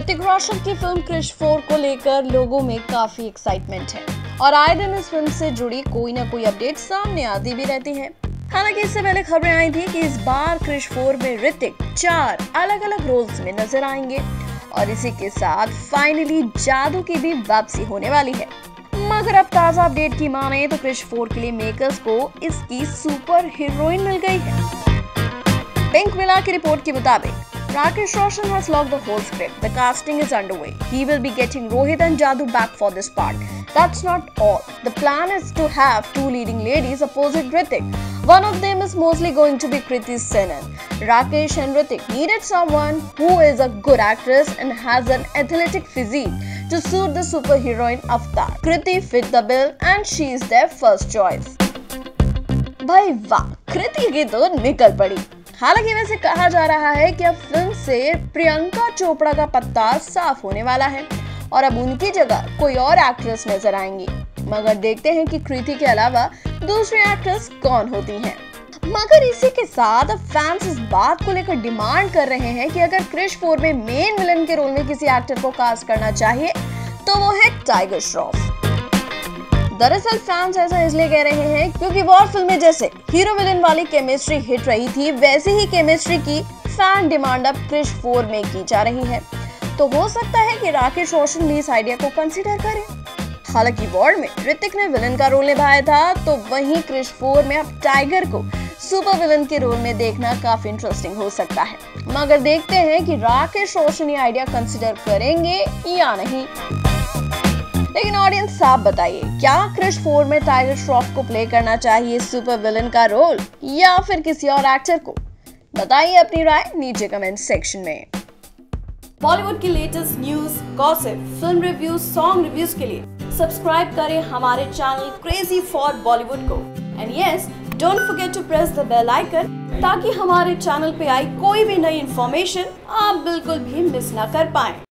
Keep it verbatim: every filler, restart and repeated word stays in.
ऋतिक रोशन की film Krrish four को लेकर लोगों में काफी एक्साइटमेंट है और आए दिन इस फिल्म से जुड़ी कोई ना कोई अपडेट सामने आती भी रहती है। हालांकि इससे पहले खबरें आई थी कि इस बार क्रिश फोर में ऋतिक चार अलग अलग रोल्स में नजर आएंगे और इसी के साथ फाइनली जादू की भी वापसी होने वाली है। मगर अब ताजा अपडेट की माने तो क्रिश फोर के लिए मेकर्स को इसकी सुपर हीरोइन मिल गई है। पिंक मिला की रिपोर्ट के मुताबिक Rakesh Roshan has locked the whole script. The casting is underway. He will be getting Rohit and Jadoo back for this part. That's not all. The plan is to have two leading ladies opposite Hrithik. One of them is mostly going to be Kriti Sanon. Rakesh and Hrithik needed someone who is a good actress and has an athletic physique to suit the superheroine avatar. Kriti fit the bill and she is their first choice. भाई वाह, कृति की तो निकल पड़ी। हालांकि वैसे कहा जा रहा है कि अब फिल्म से प्रियंका चोपड़ा का पत्ता साफ होने वाला है और अब उनकी जगह कोई और एक्ट्रेस नजर आएंगी। मगर देखते हैं कि कृति के अलावा दूसरी एक्ट्रेस कौन होती हैं। मगर इसी के साथ अब फैंस इस बात को लेकर डिमांड कर रहे हैं कि अगर क्रिश फोर में मेन विलन के रोल में किसी एक्टर को कास्ट करना चाहिए तो वो है टाइगर श्रॉफ। दरअसल फैंस ऐसा इसलिए कह रहे हैं क्योंकि वॉर फिल्म में जैसे हीरो विलन वाली केमिस्ट्री हिट रही थी, वैसी ही केमिस्ट्री की फैन डिमांड अब क्रिश फोर में की जा रही है। तो हो सकता है कि राकेश रोशन भी इस आइडिया को कंसीडर करें। हालांकि वॉर में ऋतिक ने विलन का रोल निभाया था, तो वहीं क्रिश फोर में अब टाइगर को सुपर विलन के रोल में देखना काफी इंटरेस्टिंग हो सकता है। मगर देखते हैं कि राकेश रोशन ये आइडिया कंसिडर करेंगे या नहीं। लेकिन ऑडियंस आप बताइए, क्या क्रिश फोर में टाइगर श्रॉफ को प्ले करना चाहिए सुपर विलन का रोल या फिर किसी और एक्टर को? बताइए अपनी राय नीचे कमेंट सेक्शन में। बॉलीवुड की latest news, gossip, film reviews, song reviews के लिए सब्सक्राइब करें हमारे चैनल क्रेजी फॉर बॉलीवुड को। And yes, don't forget to press the bell icon ताकि हमारे चैनल पे आई कोई भी नई इंफॉर्मेशन आप बिल्कुल भी मिस ना कर पाएं।